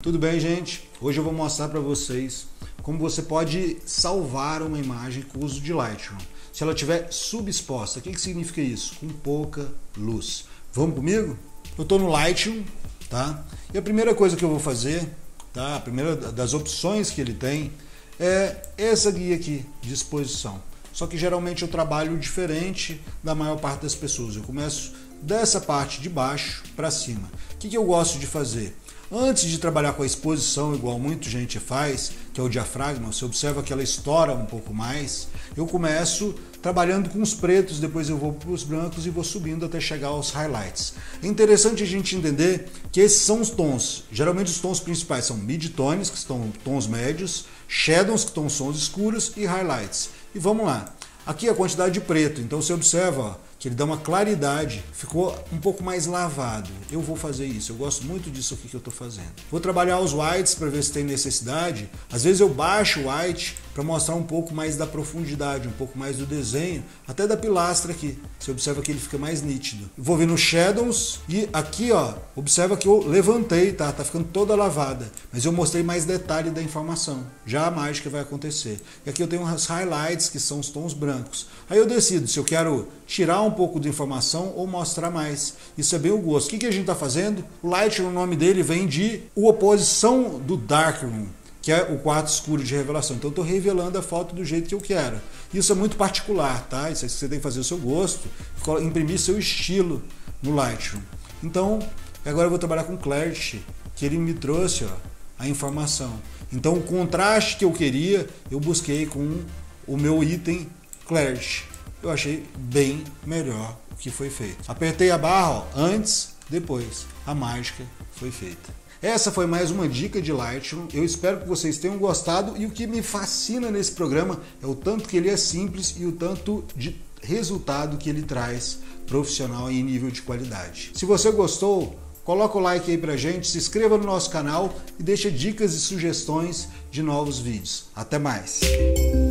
Tudo bem, gente? Hoje eu vou mostrar para vocês como você pode salvar uma imagem com o uso de Lightroom. Se ela estiver subexposta, o que significa isso? Com pouca luz. Vamos comigo? Eu estou no Lightroom, tá? E a primeira coisa que eu vou fazer, tá? A primeira das opções que ele tem é essa guia aqui de exposição. Só que geralmente eu trabalho diferente da maior parte das pessoas. Eu começo dessa parte de baixo para cima. O que eu gosto de fazer? Antes de trabalhar com a exposição, igual muita gente faz, que é o diafragma, você observa que ela estoura um pouco mais, eu começo trabalhando com os pretos, depois eu vou para os brancos e vou subindo até chegar aos highlights. É interessante a gente entender que esses são os tons. Geralmente os tons principais são mid-tones, que estão tons médios, shadows, que estão tons escuros, e highlights. E vamos lá. Aqui a quantidade de preto, então você observa, ó, que ele dá uma claridade, ficou um pouco mais lavado. Eu vou fazer isso, eu gosto muito disso aqui que eu estou fazendo. Vou trabalhar os whites para ver se tem necessidade. Às vezes eu baixo o white para mostrar um pouco mais da profundidade, um pouco mais do desenho, até da pilastra aqui. Você observa que ele fica mais nítido. Vou vir nos shadows e aqui, ó, observa que eu levantei, tá? Tá ficando toda lavada, mas eu mostrei mais detalhe da informação. Já a mágica vai acontecer. E aqui eu tenho os highlights, que são os tons brancos. Aí eu decido se eu quero tirar um pouco de informação ou mostrar mais. Isso é bem o gosto. O que a gente está fazendo? O Lightroom, o nome dele vem de oposição do Darkroom, que é o quarto escuro de revelação. Então eu estou revelando a foto do jeito que eu quero. Isso é muito particular, tá? Isso é que você tem que fazer o seu gosto, imprimir seu estilo no Lightroom. Então, agora eu vou trabalhar com Clarity, que ele me trouxe, ó, a informação. Então o contraste que eu queria, eu busquei com o meu item Clarity. Eu achei bem melhor o que foi feito. Apertei a barra, ó, antes, depois. A mágica foi feita. Essa foi mais uma dica de Lightroom. Eu espero que vocês tenham gostado. E o que me fascina nesse programa é o tanto que ele é simples e o tanto de resultado que ele traz profissional e em nível de qualidade. Se você gostou, coloca o like aí pra gente, se inscreva no nosso canal e deixa dicas e sugestões de novos vídeos. Até mais!